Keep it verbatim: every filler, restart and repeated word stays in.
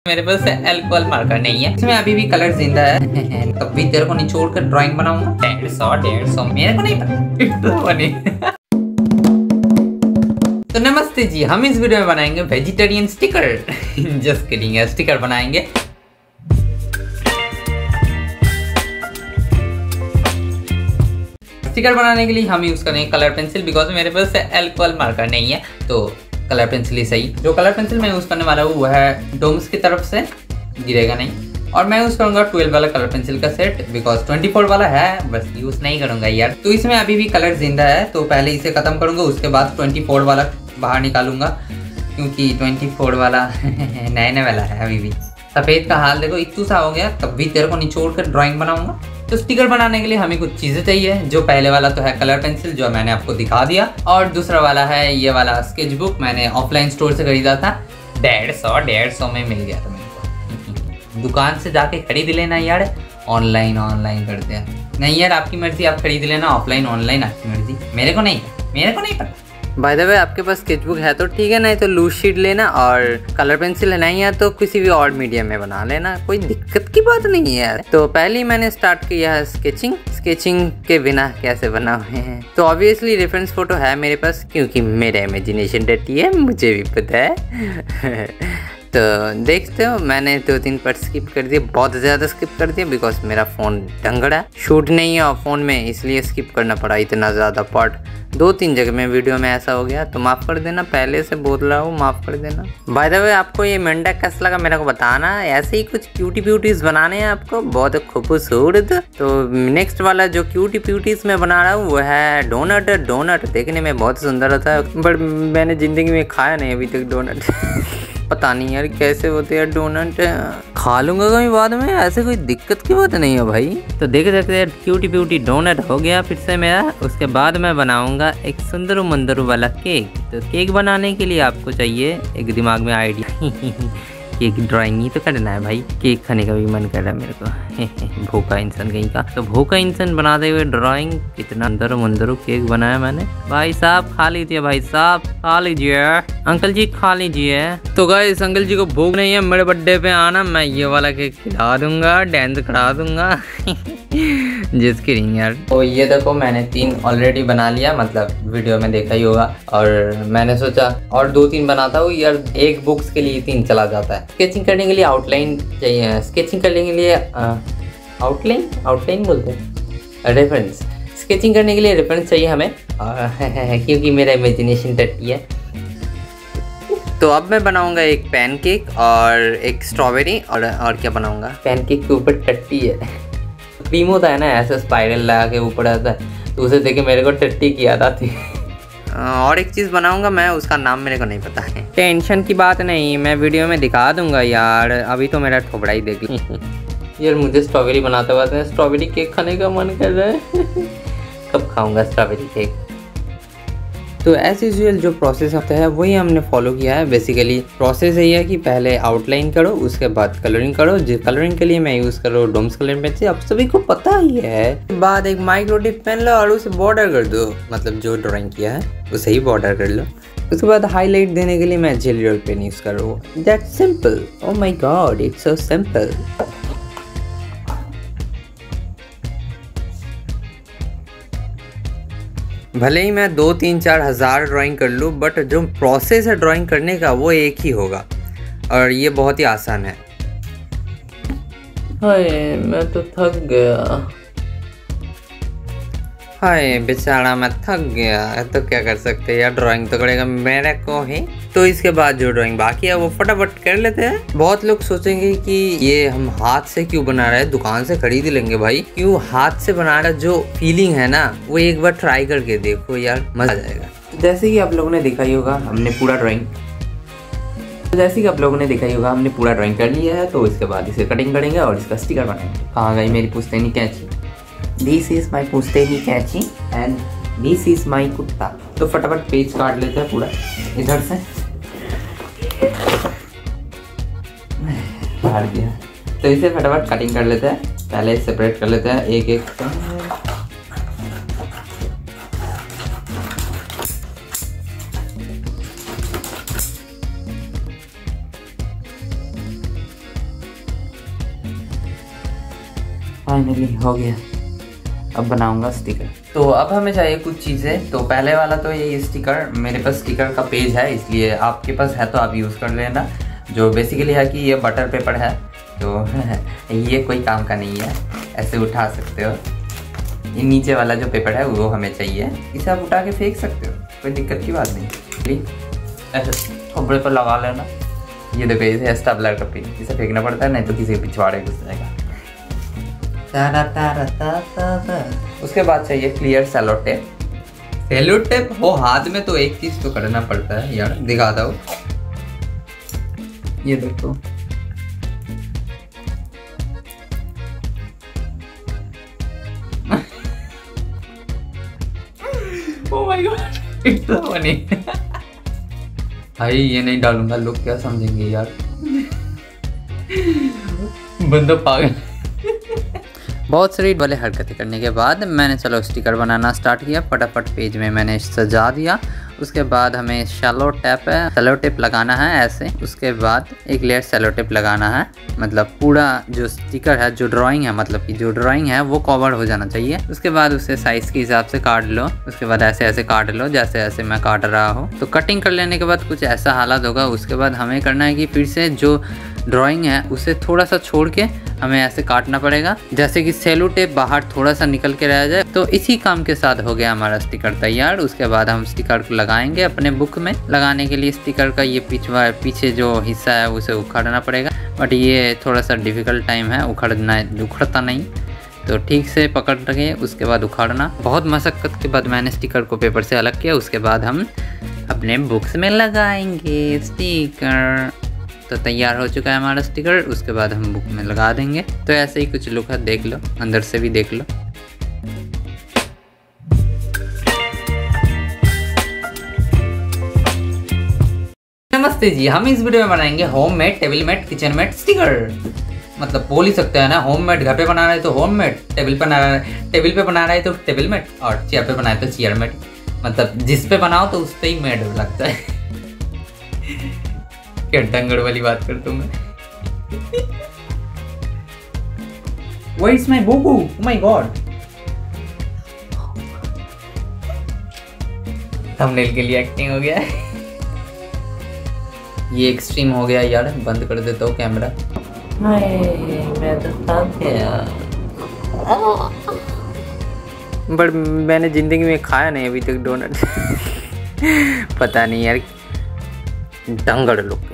मेरे पास alcohol marker नहीं है, इसमें अभी भी कलर जिंदा है। तब भी तेरे को निचोड़ कर ड्राइंग बनाऊंगा। डेढ़ सौ डेढ़ सौ मेरे को नहीं पता। तो नमस्ते जी, हम इस वीडियो में बनाएंगे vegetarian sticker. Just kidding, sticker बनाएंगे। स्टिकर बनाने के लिए हम यूज करेंगे कलर पेंसिल, बिकॉज मेरे पास अल्कोहल मार्कर नहीं है, तो कलर पेंसिल ही सही। जो कलर पेंसिल मैं यूज करने वाला हूँ वो है डोम्स की तरफ से, गिरेगा नहीं। और मैं यूज करूंगा ट्वेल्व वाला कलर पेंसिल का सेट, बिकॉज ट्वेंटी फोर वाला है, बस यूज नहीं करूंगा यार। तो इसमें अभी भी कलर जिंदा है, तो पहले इसे खत्म करूंगा, उसके बाद ट्वेंटी फोर वाला बाहर निकालूंगा, क्योंकि ट्वेंटी फोर वाला नए नए वाला है। अभी भी सफेद का हाल देखो, इतू सा हो गया, तब भी तेरे को निचोड़ कर ड्राइंग बनाऊंगा। तो स्टिकर बनाने के लिए हमें कुछ चीजें चाहिए। जो पहले वाला तो है कलर पेंसिल, जो मैंने आपको दिखा दिया, और दूसरा वाला है ये वाला स्केच बुक, मैंने ऑफलाइन स्टोर से खरीदा था। डेढ़ सौ डेढ़ सौ में मिल गया था मेरे को। दुकान से जाके खरीद लेना यार, ऑनलाइन ऑनलाइन करते हैं नहीं यार, आपकी मर्जी, आप खरीद लेना। ऑफलाइन ऑनलाइन आपकी मर्जी, मेरे को नहीं मेरे को नहीं पता। बाय द वे, आपके पास स्केचबुक है तो ठीक है, नहीं तो लूज शीट लेना, और कलर पेंसिल नहीं है तो किसी भी और मीडियम में बना लेना, कोई दिक्कत की बात नहीं है यार। तो पहले ही मैंने स्टार्ट किया है स्केचिंग। स्केचिंग के बिना कैसे बना हुए हैं, तो ऑब्वियसली रेफरेंस फोटो है मेरे पास, क्योंकि मेरा इमेजिनेशन डटी है, मुझे भी पता है। तो देखते हो, मैंने दो तीन पार्ट स्किप कर दिए, बहुत ज़्यादा स्किप कर दिया, बिकॉज मेरा फ़ोन ढंगड़ा शूट नहीं है फ़ोन में, इसलिए स्किप करना पड़ा इतना ज़्यादा पार्ट। दो तीन जगह में वीडियो में ऐसा हो गया, तो माफ़ कर देना, पहले से बोल रहा हूँ, माफ़ कर देना। बाय द वे, आपको ये मेंढक कैसा लगा मेरे को बताना। ऐसे ही कुछ क्यूटी ब्यूटीज़ बनाने हैं आपको, बहुत खूबसूरत। तो नेक्स्ट वाला जो क्यूटी ब्यूटीज़ मैं बना रहा हूँ वो है डोनट। डोनट देखने में बहुत सुंदर होता है, बट मैंने ज़िंदगी में खाया नहीं अभी तक डोनट। पता नहीं यार कैसे होते हैं डोनट, खा लूंगा कभी बाद में, ऐसे कोई दिक्कत की बात नहीं है भाई। तो देख सकते हैं क्यूटी ब्यूटी डोनट हो गया फिर से मेरा। उसके बाद मैं बनाऊंगा एक सुंदर मंदर वाला केक। तो केक बनाने के लिए आपको चाहिए एक दिमाग में आइडिया। केक ड्राइंग ही तो करना है भाई, केक खाने का भी मन कर रहा है मेरे को। भूखा इंसान कहीं का, तो भूखा इंसान बनाते हुए ड्राइंग, कितना अंदर मंदर केक बनाया मैंने। भाई साहब खा लीजिए, भाई साहब खा लीजिए, अंकल जी खा लीजिए। तो गाइस, अंकल जी को भूख नहीं है, मेरे बर्थडे पे आना, मैं ये वाला केक खिला दूंगा, डांस करा दूंगा। जिसकी नहीं यार। तो ये देखो, मैंने तीन ऑलरेडी बना लिया, मतलब वीडियो में देखा ही होगा, और मैंने सोचा और दो तीन बनाता हूँ यार, एक बुक्स के लिए तीन चला जाता है। स्केचिंग करने के लिए आउटलाइन चाहिए, स्केचिंग करने के लिए आउटलाइन आउटलाइन बोलते हैं, रेफरेंस। स्केचिंग करने के लिए रेफरेंस चाहिए हमें, क्योंकि मेरा इमेजिनेशन टट्टी है। तो अब मैं बनाऊंगा एक पैनकेक और एक स्ट्रॉबेरी, और और क्या बनाऊंगा, पैनकेक के ऊपर टट्टी है। क्रीम होता है ना, ऐसे स्पाइरल लगा के ऊपर आता है, तो उसे देख के मेरे को टट्टी की याद आती है। और एक चीज़ बनाऊंगा मैं, उसका नाम मेरे को नहीं पता है। टेंशन की बात नहीं, मैं वीडियो में दिखा दूंगा यार, अभी तो मेरा ठोबड़ा ही देख ली। यार मुझे स्ट्रॉबेरी बनाते हुए स्ट्रॉबेरी केक खाने का मन कर रहा है। कब खाऊंगा स्ट्रॉबेरी केक। तो एज यूजुअल जो प्रोसेस होता है वही हमने फॉलो किया है। बेसिकली प्रोसेस यही है कि पहले आउटलाइन करो, उसके बाद कलरिंग करो। जो कलरिंग के लिए मैं यूज़ कर रहा हूँ डोम्स कलर पेंसिल, आप सभी को पता ही है। बाद एक माइक्रो टिप पेन लो और उसे बॉर्डर कर दो, मतलब जो ड्राइंग किया है उसे ही बॉर्डर कर लो। उसके बाद हाईलाइट देने के लिए मैं जेल रोल पेन यूज़ कर रहा हूँ। That's simple, oh my god, it's so simple. भले ही मैं दो तीन चार हज़ार ड्राइंग कर लूँ, बट जो प्रोसेस है ड्राइंग करने का वो एक ही होगा, और ये बहुत ही आसान है। हाय मैं तो थक गया, हाय बेचारा मैं थक गया। तो क्या कर सकते हैं यार, ड्राइंग तो करेगा मेरे को ही। तो इसके बाद जो ड्राइंग बाकी है वो फटाफट कर लेते हैं। बहुत लोग सोचेंगे कि ये हम हाथ से क्यों बना रहे हैं, दुकान से खरीद लेंगे भाई। क्यों हाथ से बना रहा, जो फीलिंग है ना वो एक बार ट्राई करके देखो यार, मजा आ जाएगा। जैसे कि आप लोगों ने देखा ही होगा, हमने पूरा ड्राइंग जैसे कि आप लोगों ने देखा ही होगा हमने पूरा ड्राइंग कर लिया है। तो इसके बाद इसे कटिंग करेंगे और इसका स्टिकर बनाएंगे। कहाँ गई मेरी पुश्तैनी कैंची? दिस इज माई पुश्तैनी कैंची एंड दिस इज माई कुत्ता। तो फटाफट पेज काट लेते हैं पूरा इधर से, काट दिया। तो इसे फटाफट कटिंग कर लेते हैं, पहले सेपरेट कर लेते हैं एक एक। फाइनली हो गया। अब बनाऊंगा स्टिकर। तो अब हमें चाहिए कुछ चीज़ें। तो पहले वाला तो ये स्टिकर, मेरे पास स्टिकर का पेज है, इसलिए आपके पास है तो आप यूज़ कर लेना। जो बेसिकली है कि ये बटर पेपर है, तो ये कोई काम का नहीं है, ऐसे उठा सकते हो। ये नीचे वाला जो पेपर है वो हमें चाहिए, इसे आप उठा के फेंक सकते हो, कोई दिक्कत की बात नहीं। प्लीज ऐसे कपड़े पर लगा लेना। ये देखो इसे स्टेपलर का पिन, इसे फेंकना पड़ता है, नहीं तो किसी के पिछवाड़े घुस जाएगा। तारा तारा ता ता ता। उसके बाद चाहिए clear sellotape. Sellotape हो हाथ में तो एक चीज तो करना पड़ता है यार, दिखा दो। ये देखो oh my god, it's so funny. भाई ये नहीं डालूंगा, लोग क्या समझेंगे यार, बंदा पागल। बहुत सारी वाले हरकतें करने के बाद मैंने चलो स्टिकर बनाना स्टार्ट किया। फटाफट पेज में मैंने सजा दिया। उसके बाद हमें सेलो टेप है, सेलो टेप लगाना है ऐसे। उसके बाद एक लेयर सेलो टेप लगाना है, मतलब पूरा जो स्टिकर है, जो ड्राइंग है, मतलब कि जो ड्राइंग है वो कवर हो जाना चाहिए। उसके बाद उसे साइज़ के हिसाब से काट लो। उसके बाद ऐसे ऐसे काट लो जैसे ऐसे मैं काट रहा हूँ। तो कटिंग कर लेने के बाद कुछ ऐसा हालत होगा। उसके बाद हमें करना है कि फिर से जो ड्राइंग है उसे थोड़ा सा छोड़ के हमें ऐसे काटना पड़ेगा, जैसे कि सेलो टेप बाहर थोड़ा सा निकल के रह जाए। तो इसी काम के साथ हो गया हमारा स्टिकर तैयार। उसके बाद हम स्टिकर को लगाएंगे अपने बुक में। लगाने के लिए स्टिकर का ये पिछवा पीछे जो हिस्सा है उसे उखाड़ना पड़ेगा, बट ये थोड़ा सा डिफ़िकल्ट टाइम है, उखड़ना उखड़ता नहीं, तो ठीक से पकड़ के उसके बाद उखाड़ना। बहुत मशक्क़त के बाद मैंने स्टिकर को पेपर से अलग किया। उसके बाद हम अपने बुक्स में लगाएंगे स्टिकर। तो तैयार हो चुका है हमारा स्टिकर। उसके बाद हम बुक में लगा देंगे। तो ऐसे ही कुछ लुक है, देख लो, अंदर से भी देख लो। नमस्ते जी, हम इस वीडियो में बनाएंगे homemade table mat kitchen mat sticker. मतलब बोल ही सकते हैं ना, होममेड घर पे बना रहे तो होममेड, टेबल पे बना रहे टेबल पे बना रहे तो टेबल मैट, और चेयर पे बनाए तो चेयर मैट। मतलब जिस पे बनाओ तो उस पे ही मैट लगता है। क्या डंगड़ वाली बात कर तुम। Where is my boo-boo? Oh my god! Thumbnail के लिए एक्टिंग हो गया। ये एक्सट्रीम हो गया यार, बंद कर देता हूँ कैमरा। हाय मैं तो थक गया, बट मैंने जिंदगी में खाया नहीं अभी तक डोनट। पता नहीं यार, डंगड़ लोग।